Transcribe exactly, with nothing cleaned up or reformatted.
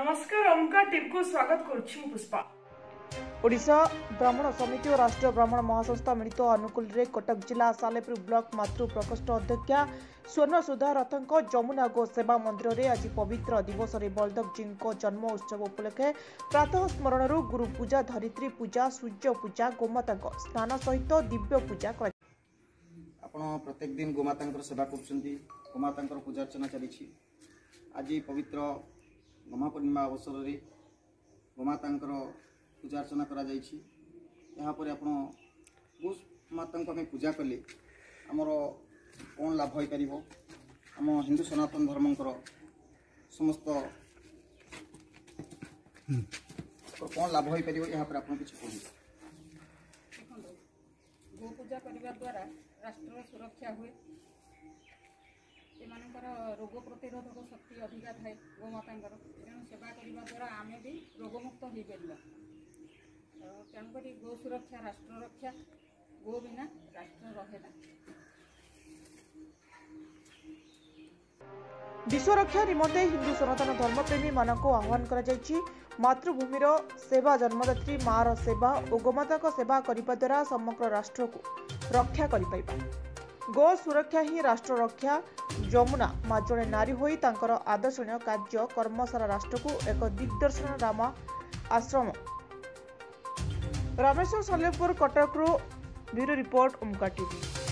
नमस्कार ओमकार टीवी को स्वागत करुछि पुष्पा। ओडिशा ब्राह्मण समिति और राष्ट्रीय ब्राह्मण महासंस्था मिलित अनुकूल रे कटक जिला सालेपुर ब्लॉक मातृ प्रकोष्ठ अध्यक्षा स्वर्ण सुधा रथंक जमुना गो सेवा मंदिर रे आज पवित्र दिवस रे बलदेव जी को जन्म उत्सव उपलक्षे प्रातः स्मरण गुरु पूजा धरित्री पूजा सूर्य पूजा गोमाता स्नान सहित दिव्य पूजा कर आपण प्रत्येक दिन गोमाता सेवा कर गोमाता पूजा अर्चना चली आज पवित्र गमा पूर्णिमा अवसर में गोमाता पूजा अर्चना करा यापर आप गोमाता आम पूजा कले आमर कौन लाभ हो पार आम हिंदू सनातन धर्मकर समस्त कौन लाभ हो पार यहाँ आप कि गो पूजा करने द्वारा राष्ट्र सुरक्षा हुए एमानकर रोग प्रतिरोधक शक्ति अधिका थाए गोमाता तेणु सेवा करने द्वारा आम भी रोगमुक्त हो पार तेणुक गो सुरक्षा राष्ट्र रक्षा गो बिना राष्ट्र रहे ना। विश्व रक्षा निमंते हिंदू सनातन धर्मप्रेमी मानक आह्वान करा मातृभूमिर सेवा जन्मदात्री मार सेवा और गोमाता सेवा करने द्वारा समग्र राष्ट्र को रक्षा कर गो सुरक्षा ही राष्ट्र रक्षा। जमुना माँ जड़े नारी होई तांकर आदर्शनीय कार्य कर्मसारा राष्ट्र को एक दिग्दर्शन Rama Ashram. Rameswar Salepur Cuttack bureau report Omkar TV.